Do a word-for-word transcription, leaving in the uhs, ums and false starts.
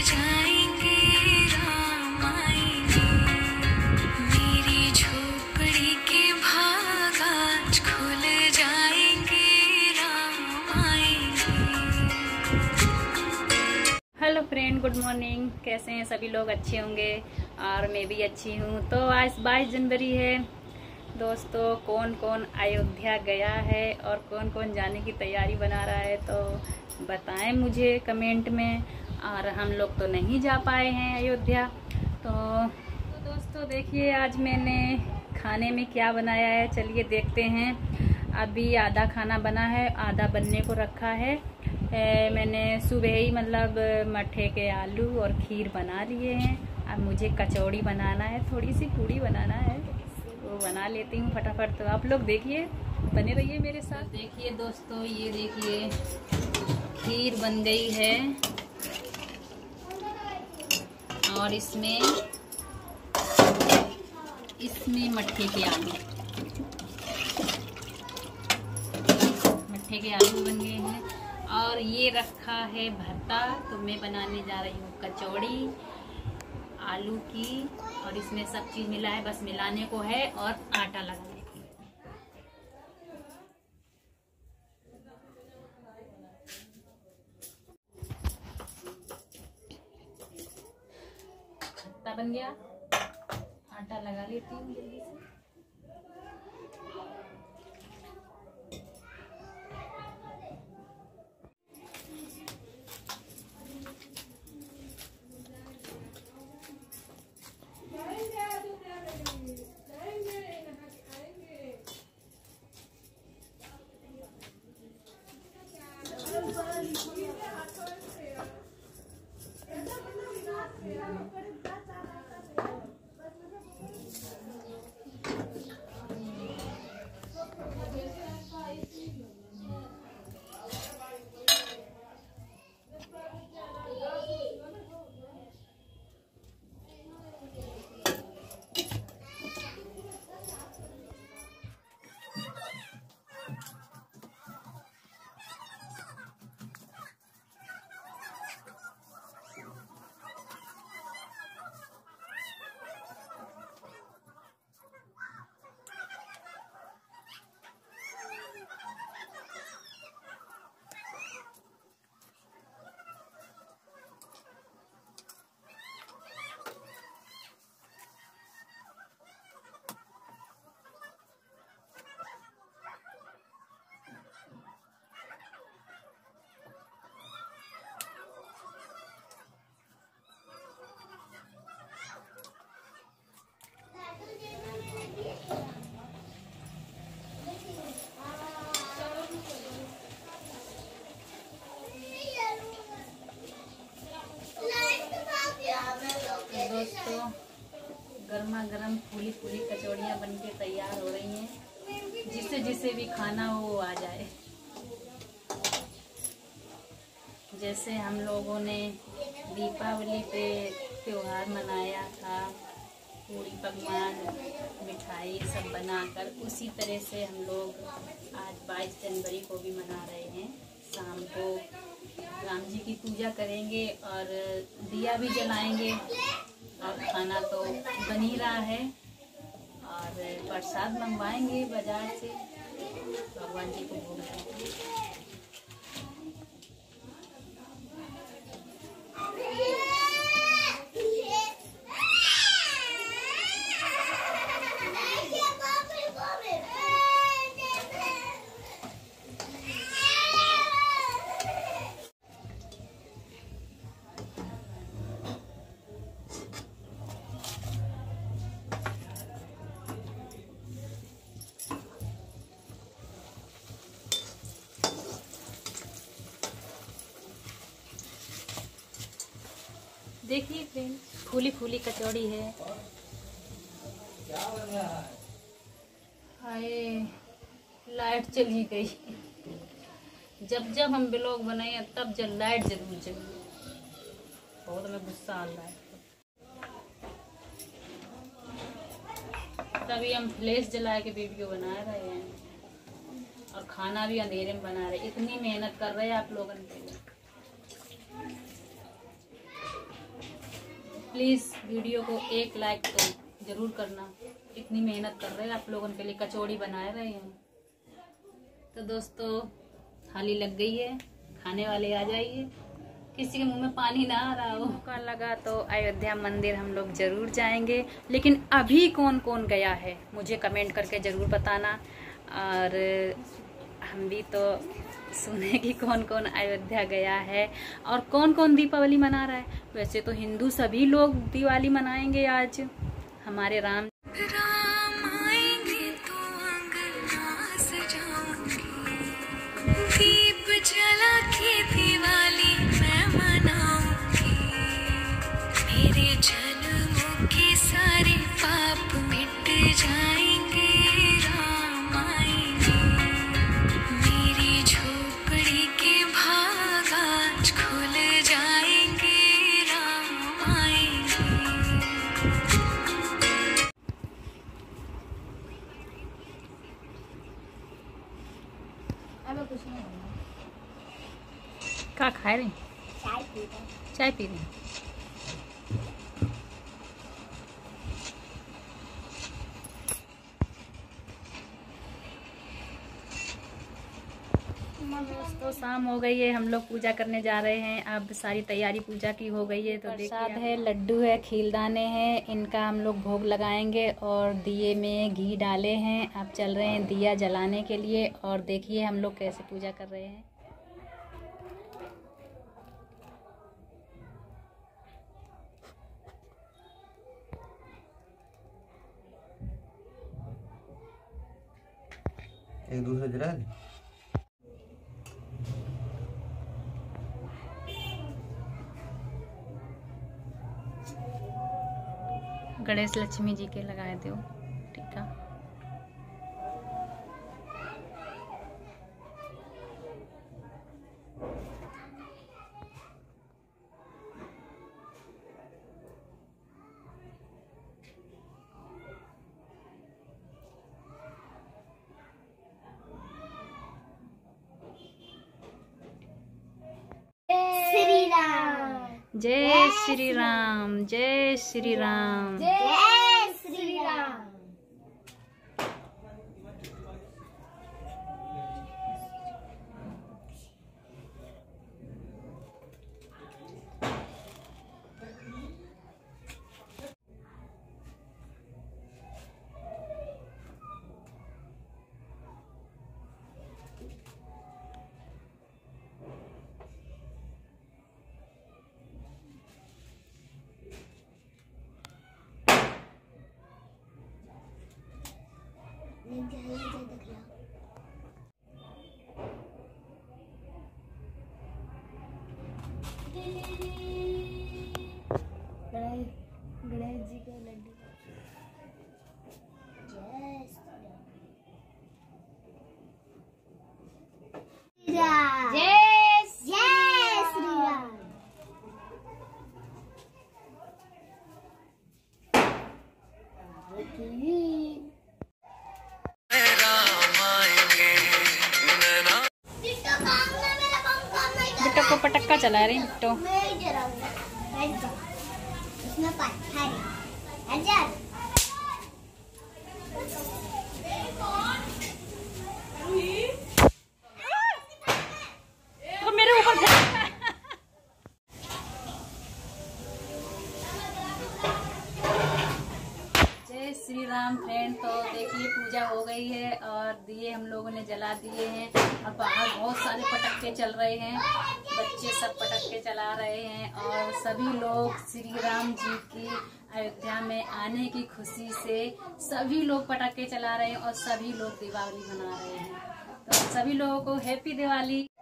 जाएंगे राम आएंगे, मेरी झोपड़ी के भाग आज खुल जाएंगे राम आएंगे। Hello friend, good morning. कैसे हैं सभी लोग? अच्छे होंगे और मैं भी अच्छी हूँ। तो आज बाईस जनवरी है दोस्तों। कौन कौन अयोध्या गया है और कौन कौन जाने की तैयारी बना रहा है तो बताएं मुझे कमेंट में। और हम लोग तो नहीं जा पाए हैं अयोध्या। तो, तो दोस्तों देखिए आज मैंने खाने में क्या बनाया है, चलिए देखते हैं। अभी आधा खाना बना है, आधा बनने को रखा है। ए, मैंने सुबह ही मतलब मट्ठे के आलू और खीर बना लिए हैं। अब मुझे कचौड़ी बनाना है, थोड़ी सी पूड़ी बनाना है, वो बना लेती हूँ फटाफट। तो आप लोग देखिए, बने रहिए मेरे साथ। देखिए दोस्तों, ये देखिए खीर बन गई है और इसमें इसमें मट्ठे के आलू मट्ठे के आलू बन गए हैं। और ये रखा है भरता। तो मैं बनाने जा रही हूँ कचौड़ी आलू की, और इसमें सब चीज मिला है, बस मिलाने को है और आटा लगाने को। भरता बन गया, आटा लगा लेती हूँ जल्दी से। दोस्तों गर्मा गर्म फूली फूली कचौड़ियाँ बनके तैयार हो रही हैं। जिसे जिसे भी खाना हो वो आ जाए। जैसे हम लोगों ने दीपावली पे त्योहार मनाया था, पूरी पकवान मिठाई सब बनाकर, उसी तरह से हम लोग आज बाईस जनवरी को भी मना रहे हैं। शाम को राम जी की पूजा करेंगे और दिया भी जलाएंगे, और खाना तो बन ही रहा है, और प्रसाद मंगवाएंगे बाजार से, भगवान जी को भोग लगाएंगे। देखिए फ्रेंड, फूली फूली कचौड़ी है। हाय, लाइट चली गई। जब जब हम ब्लॉग बनाए तब जब लाइट जरूर चली। बहुत हमें गुस्सा आ रहा है। तभी हम फ्लैश जला के वीडियो बना रहे हैं और खाना भी अंधेरे में बना रहे। इतनी मेहनत कर रहे हैं आप लोगों के लिए। प्लीज़ वीडियो को एक लाइक तो ज़रूर करना। इतनी मेहनत कर रहे हैं आप लोगों के लिए, कचौड़ी बना रहे हैं। तो दोस्तों थाली लग गई है, खाने वाले आ जाइए। किसी के मुंह में पानी ना आ रहा हो। मौका लगा तो अयोध्या मंदिर हम लोग ज़रूर जाएंगे, लेकिन अभी कौन कौन गया है मुझे कमेंट करके ज़रूर बताना। और हम भी तो सुने कि कौन कौन अयोध्या गया है और कौन कौन दीपावली मना रहा है। वैसे तो हिंदू सभी लोग दिवाली मनाएंगे आज। हमारे राम राम आएंगे तो अंगना सजाऊंगी, दीप जला के दिवाली मैं मनाऊंगी। मेरे जन्मों के सारे पाप मिट जाएंगे, राम आएंगे। मेरी झोपड़ी के भाग आज खुल जाएंगे, राम आएंगे। क्या खा रहे? चाय पी रहे। चाय पी रहे हैं। तो शाम हो गई है, हम लोग पूजा करने जा रहे हैं। अब सारी तैयारी पूजा की हो गई है। तो प्रसाद है, लड्डू है, खीलदाने हैं, इनका हम लोग भोग लगाएंगे। और दिए में घी डाले हैं। अब चल रहे हैं दिया जलाने के लिए। और देखिए हम लोग कैसे पूजा कर रहे हैं। एक दूसरे जला दे। गणेश लक्ष्मी जी के लगाए दो। ठीक है। श्री राम, जय श्री राम, जय श्री राम। जय श्री राम। गणेश जी का लड्डू। जय श्री राम, जय जय श्री राम। बिट्टो को पटक्का चला रही बिट्टो। मैं जलाऊंगा। इसमें पत्थर है। हजार। तो मेरे ऊपर जय श्री राम फ्रेंड। तो देखिए पूजा हो गई है और दिए हम लोगों ने जला दिए हैं। और बाहर बहुत सारे पटक्के चल रहे हैं, बच्चे सब पटक्के चला रहे हैं। और सभी लोग श्री राम जी की अयोध्या में आने की खुशी से सभी लोग पटाखे चला रहे हैं और सभी लोग दिवाली मना रहे हैं। तो सभी लोगों को हैप्पी दिवाली।